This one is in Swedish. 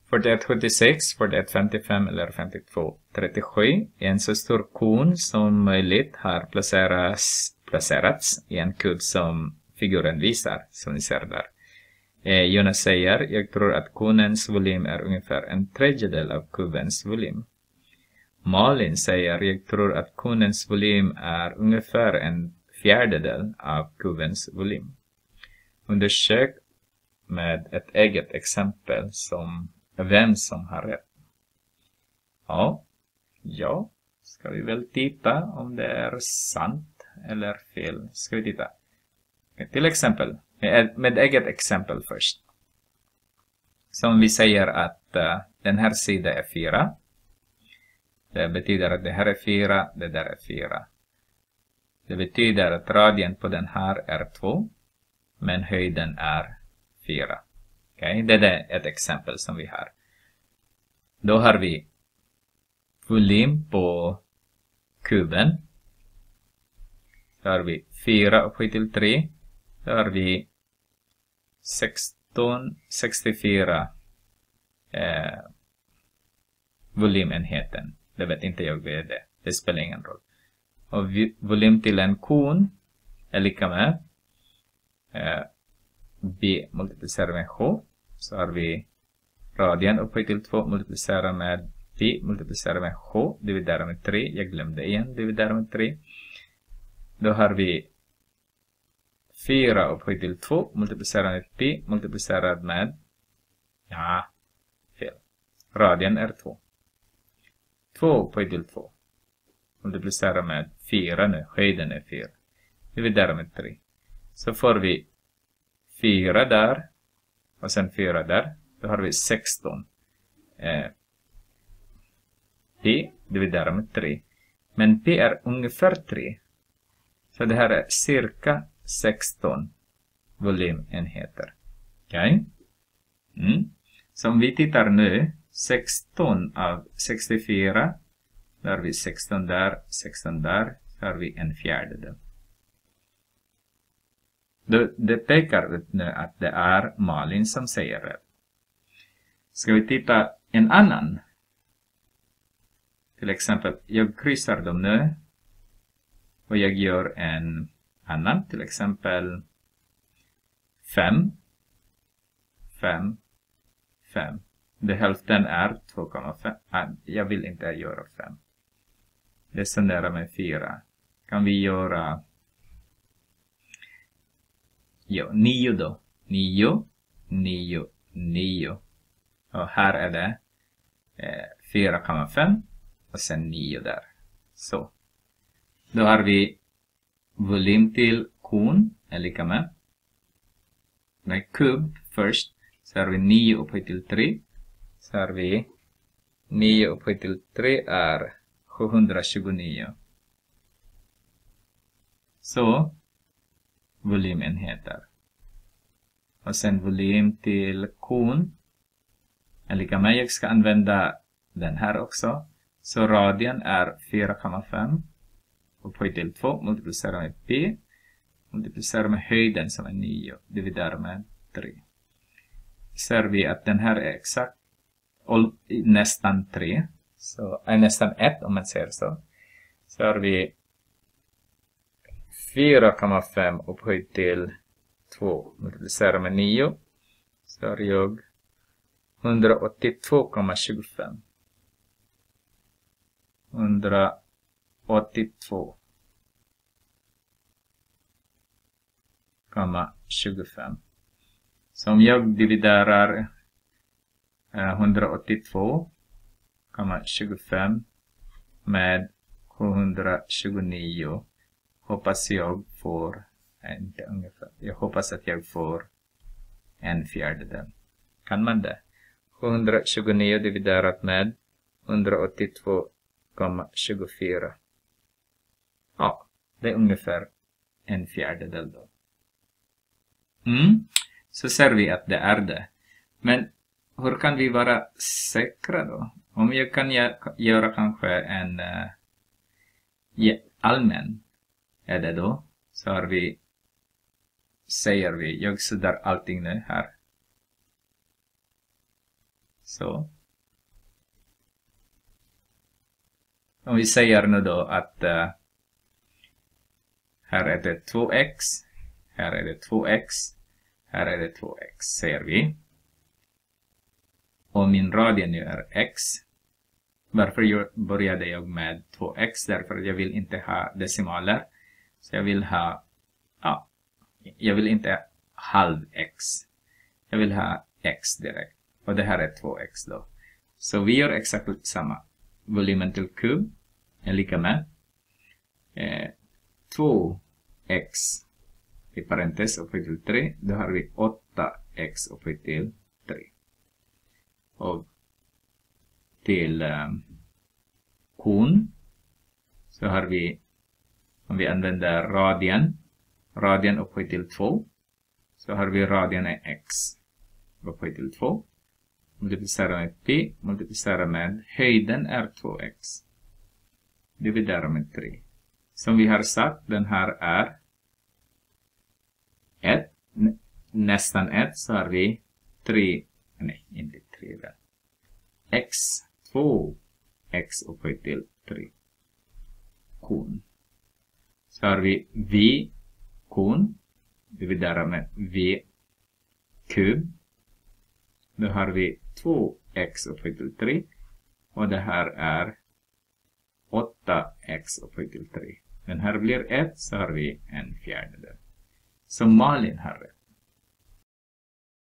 41,76, 41,55 eller 52,37. En så stor kon som möjligt har placerats i en kub som figuren visar, som ni ser där. Jonas säger, jag tror att konens volym är ungefär 1/3 av kubens volym. Malin säger, jag tror att konens volym är ungefär 1/4 av kubens volym. Undersök med ett eget exempel som vem som har rätt. Ja, ska vi väl titta om det är sant eller fel. Ska vi titta. Till exempel, med eget exempel först. Som vi säger att den här sidan är 4. Det betyder att det här är 4, det där är 4. Det betyder att radien på den här är 2, men höjden är 4. Okay? Det är ett exempel som vi har. Då har vi volym på kuben. Då har vi 4 upphöjt till 3. Då har vi 64 volymenheten. Det vet inte jag vad det är. Det spelar ingen roll. Och volym till en kon är lika med B multiplicerat med H. Så har vi radien upphöjt till 2 multiplicerat med B multiplicerat med H dividerat med 3. Jag glömde igen dividerat med 3. Då har vi 4 upphöjt till 2 multiplicerat med P multiplicerat med fel. Radien är 2. 2 upphöjt till 2 multiplicerat med 4 nu. Höjden är 4. Dividerat med 3. Så får vi 4 där. Och sen 4 där. Då har vi 16. P dividerat med 3. Men P är ungefär 3. Så det här är cirka 16 volymenheter. Okej? Så om vi tittar nu. 16 av 64. Där har vi 16 där. 16 där. Så har vi 1/4. Det pekar ut nu att det är Malin som säger rätt. Ska vi titta en annan? Till exempel, jag kryssar dem nu. Och jag gör en annan. Till exempel 5. 5. 5. Det hälften är 2,5. Jag vill inte göra 5. Det är så nära med 4. Kan vi göra 9 då. 9, 9, 9. Och här är det 4,5. Och sen 9 där. Så. Då har vi volym till kon är lika med kub först. Så har vi 9 upphöjt till 3. Så har vi 9 upphöjt till 3 är 729. Så volymenheter. Och sen volym till kon är lika med. Jag ska använda den här också. Så radien är 4,5 upphöjt till 2 multiplicerat med P multiplicerat med höjden som är 9 dividerat med 3. Ser vi att den här är exakt nästan 3. Så är nästan 1 om man säger så. Så har vi 4,5 upphöjt till 2 multiplicerat med 9. Så har jag 182,25. 182,25. Så om jag dividerar 182,25 med 729 hoppas jag får inte ungefär. Jag hoppas att jag får 1/4. Kan man det? 729 dividerat med 182,24. Ja, det är ungefär 1/4 då. Så ser vi att det är det. Men hur kan vi vara säkra då? Om jag kan göra kanske en allmän är det då. Så har vi, säger vi, jag suddar allting nu här. Så. Om vi säger nu då att här är det 2x, här är det 2x, här är det 2x, säger vi. Och min radie nu är x. Varför började jag med 2x? Därför att jag vill inte ha decimaler. Så jag vill ha, jag vill inte halv x. Jag vill ha x direkt. Och det här är 2x då. Så vi gör exakt samma. Volymen till kub är lika med 2x i parentes upphöjt till 3. Då har vi 8x upphöjt till 3. Och till kon så har vi, om vi använder radien upphöjt till 2, så har vi radien är x upphöjt till 2. Multiplicera med p, multiplicera med höjden är 2x. Dividera med 3. Som vi har sagt, den här är 1. Nästan 1, så har vi 3. Nej, inte 3 väl. X. 2x upphöjt till 3. Kon. Så har vi v kon. Dividera med v kub. Då har vi 2x upphöjt till 3. Och det här är 8x upphöjt till 3. Den här blir 1, så har vi en fjärdedel. Så Malin har rätt.